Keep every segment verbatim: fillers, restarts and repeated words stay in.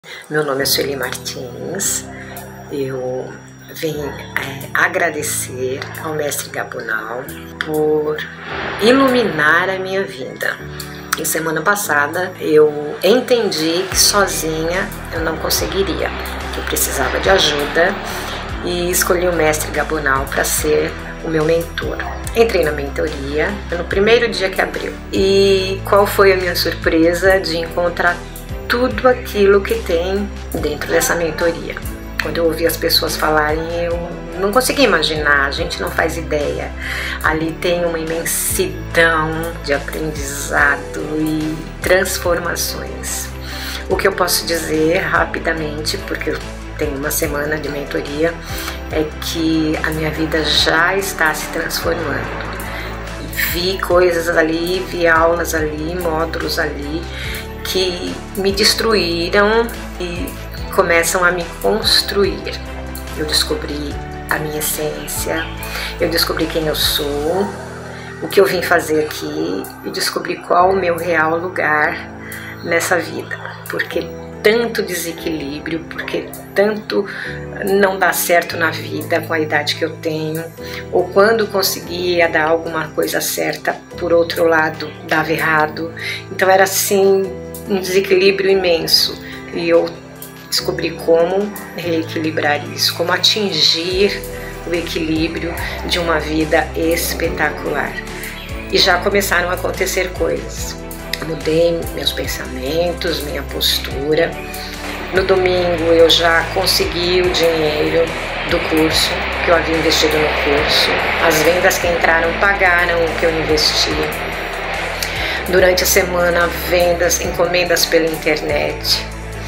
Meu nome é Sueli Martins, eu venho é, agradecer ao mestre Gabunal por iluminar a minha vida. E semana passada eu entendi que sozinha eu não conseguiria, que eu precisava de ajuda e escolhi o mestre Gabunal para ser o meu mentor. Entrei na mentoria no primeiro dia que abriu. E qual foi a minha surpresa de encontrar tudo aquilo que tem dentro dessa mentoria. Quando eu ouvi as pessoas falarem, eu não consegui imaginar, a gente não faz ideia. Ali tem uma imensidão de aprendizado e transformações. O que eu posso dizer rapidamente, porque eu tenho uma semana de mentoria, é que a minha vida já está se transformando. Vi coisas ali, vi aulas ali, módulos ali, que me destruíram e começam a me construir. Eu descobri a minha essência, eu descobri quem eu sou, o que eu vim fazer aqui e descobri qual o meu real lugar nessa vida. Porque tanto desequilíbrio, porque tanto não dá certo na vida com a idade que eu tenho, ou quando conseguia dar alguma coisa certa, por outro lado, dava errado. Então era assim, um desequilíbrio imenso, e eu descobri como reequilibrar isso, como atingir o equilíbrio de uma vida espetacular. E já começaram a acontecer coisas. Mudei meus pensamentos, minha postura. No domingo eu já consegui o dinheiro do curso, que eu havia investido no curso. As vendas que entraram pagaram o que eu investi. Durante a semana, vendas, encomendas pela internet.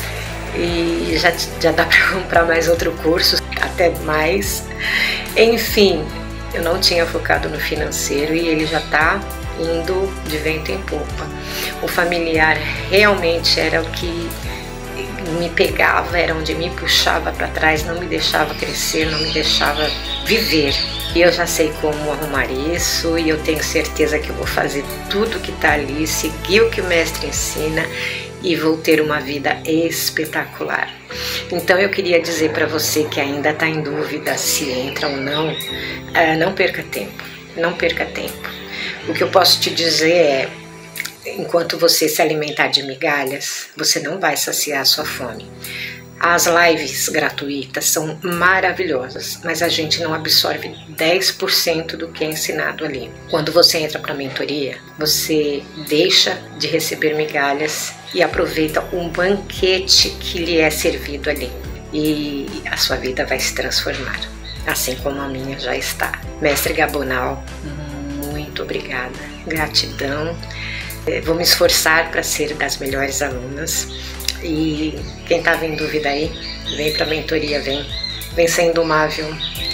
E já, já dá para comprar mais outro curso, até mais. Enfim, eu não tinha focado no financeiro e ele já está indo de vento em popa. O familiar realmente era o que me pegava, era onde me puxava para trás, não me deixava crescer, não me deixava viver. E eu já sei como arrumar isso e eu tenho certeza que eu vou fazer tudo que está ali, seguir o que o mestre ensina e vou ter uma vida espetacular. Então eu queria dizer para você que ainda está em dúvida se entra ou não, não perca tempo, não perca tempo. O que eu posso te dizer é, enquanto você se alimentar de migalhas, você não vai saciar a sua fome. As lives gratuitas são maravilhosas, mas a gente não absorve dez por cento do que é ensinado ali. Quando você entra para a mentoria, você deixa de receber migalhas e aproveita um banquete que lhe é servido ali. E a sua vida vai se transformar, assim como a minha já está. Mestre Gabunal, muito obrigada, gratidão. Vou me esforçar para ser das melhores alunas. E quem estava em dúvida aí, vem para a mentoria, vem, vem ser indomável.